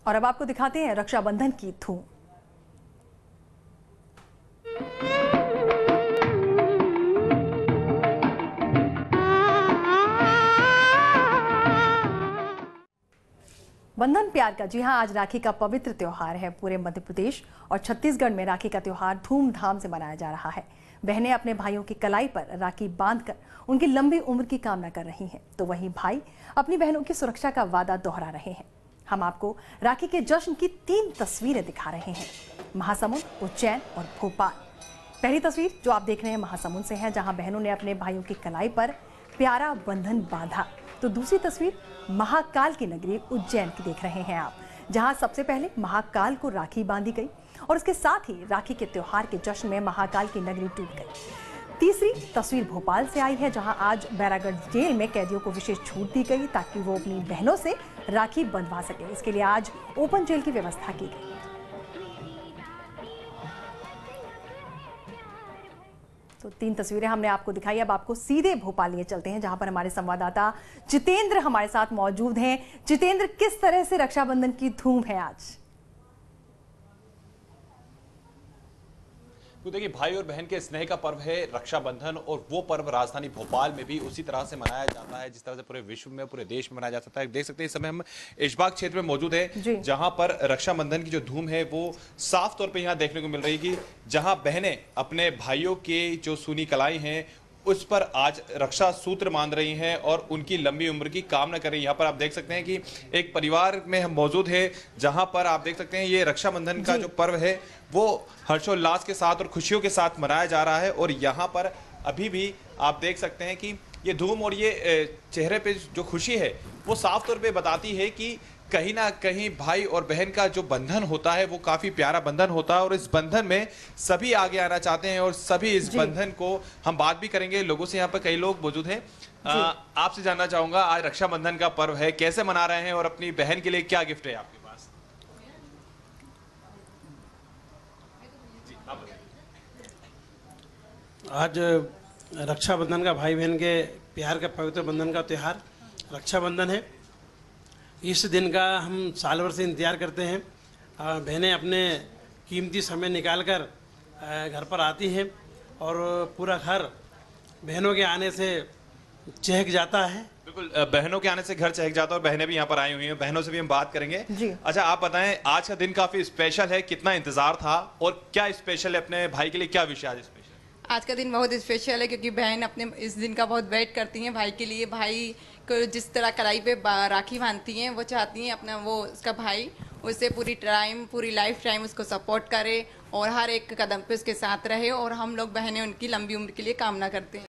और अब आपको दिखाते हैं रक्षाबंधन की धूम। बंधन प्यार का, जी हाँ, आज राखी का पवित्र त्योहार है। पूरे मध्य प्रदेश और छत्तीसगढ़ में राखी का त्योहार धूमधाम से मनाया जा रहा है। बहनें अपने भाइयों की कलाई पर राखी बांधकर उनकी लंबी उम्र की कामना कर रही हैं, तो वहीं भाई अपनी बहनों की सुरक्षा का वादा दोहरा रहे हैं। हम आपको राखी के जश्न की 3 तस्वीरें दिखा रहे हैं, महासमुंद, उज्जैन और भोपाल। पहली तस्वीर जो आप देख रहे हैं महासमुंद से है, जहां बहनों ने अपने भाइयों की कलाई पर प्यारा बंधन बांधा। तो दूसरी तस्वीर महाकाल की नगरी उज्जैन की देख रहे हैं आप, जहां सबसे पहले महाकाल को राखी बांधी गई और उसके साथ ही राखी के त्योहार के जश्न में महाकाल की नगरी टूट गई। तीसरी तस्वीर भोपाल से आई है, जहां आज बैरागढ़ जेल में कैदियों को विशेष छूट दी गई ताकि वो अपनी बहनों से राखी बंधवा सके। इसके लिए आज ओपन जेल की व्यवस्था की गई। तो 3 तस्वीरें हमने आपको दिखाई। अब आपको सीधे भोपाल लिए चलते हैं, जहां पर हमारे संवाददाता जितेंद्र हमारे साथ मौजूद हैं। जितेंद्र, किस तरह से रक्षाबंधन की धूम है आज? तो देखिए, भाई और बहन के स्नेह का पर्व है रक्षाबंधन, और वो पर्व राजधानी भोपाल में भी उसी तरह से मनाया जाता है जिस तरह से पूरे विश्व में, पूरे देश में मनाया जाता है। देख सकते हैं इस समय हम ऐशबाग क्षेत्र में मौजूद है, जहां पर रक्षाबंधन की जो धूम है वो साफ तौर पे यहां देखने को मिल रही है कि जहां बहनें अपने भाइयों के जो सूनी कलाई हैं उस पर आज रक्षा सूत्र बांध रही हैं और उनकी लंबी उम्र की कामना कर रही हैं। यहाँ पर आप देख सकते हैं कि एक परिवार में हम मौजूद है, जहां पर आप देख सकते हैं ये रक्षाबंधन का जो पर्व है वो हर्षोल्लास के साथ और खुशियों के साथ मनाया जा रहा है। और यहाँ पर अभी भी आप देख सकते हैं कि ये धूम और ये चेहरे पे जो खुशी है वो साफ तौर पे बताती है कि कहीं ना कहीं भाई और बहन का जो बंधन होता है वो काफी प्यारा बंधन होता है, और इस बंधन में सभी आगे आना चाहते हैं और सभी इस बंधन को, हम बात भी करेंगे लोगों से, यहाँ पर कई लोग मौजूद हैं। आपसे जानना चाहूंगा, आज रक्षाबंधन का पर्व है, कैसे मना रहे हैं और अपनी बहन के लिए क्या गिफ्ट है आपके पास? आज रक्षाबंधन का, भाई बहन के प्यार का पवित्र बंधन का त्यौहार रक्षाबंधन है। इस दिन का हम साल भर से इंतजार करते हैं। बहनें अपने कीमती समय निकालकर घर पर आती हैं और पूरा घर बहनों के आने से चहक जाता है। बिल्कुल, बहनों के आने से घर चहक जाता है और बहनें भी यहाँ पर आई हुई हैं। बहनों से भी हम बात करेंगे जी। अच्छा, आप बताएं, आज का दिन काफी स्पेशल है, कितना इंतजार था और क्या स्पेशल है अपने भाई के लिए? क्या विषय आज स्पेशल? आज का दिन बहुत स्पेशल है क्योंकि बहन अपने इस दिन का बहुत वेट करती हैं भाई के लिए। भाई को जिस तरह कलाई पे राखी बांधती हैं, वो चाहती हैं अपना वो उसका भाई उससे पूरी लाइफ टाइम उसको सपोर्ट करे और हर एक कदम पे उसके साथ रहे, और हम लोग बहनें उनकी लंबी उम्र के लिए कामना करते हैं।